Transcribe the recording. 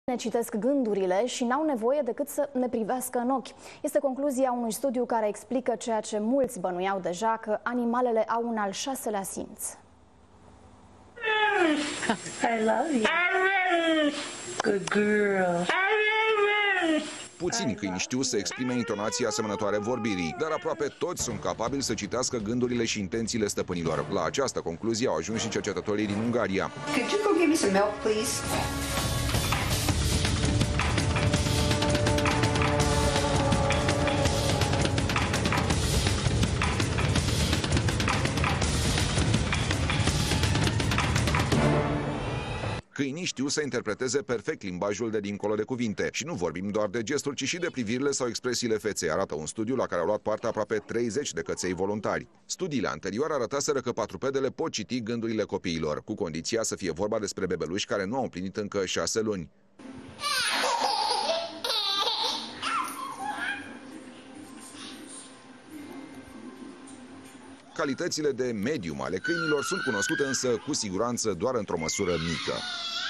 Ne citesc gândurile și n-au nevoie decât să ne privească în ochi. Este concluzia unui studiu care explică ceea ce mulți bănuiau deja, că animalele au un al șaselea simț. I love you. Good girl. Puțini câini știu să exprime intonații asemănătoare vorbirii, dar aproape toți sunt capabili să citească gândurile și intențiile stăpânilor. La această concluzie au ajuns și cercetătorii din Ungaria. Could you go give me some milk, please? Câinii știu să interpreteze perfect limbajul de dincolo de cuvinte și nu vorbim doar de gesturi, ci și de privirile sau expresiile feței, arată un studiu la care au luat parte aproape 30 de căței voluntari. Studiile anterioare arătaseră că patrupedele pot citi gândurile copiilor, cu condiția să fie vorba despre bebeluși care nu au împlinit încă 6 luni. Calitățile de medium ale câinilor sunt cunoscute însă cu siguranță doar într-o măsură mică.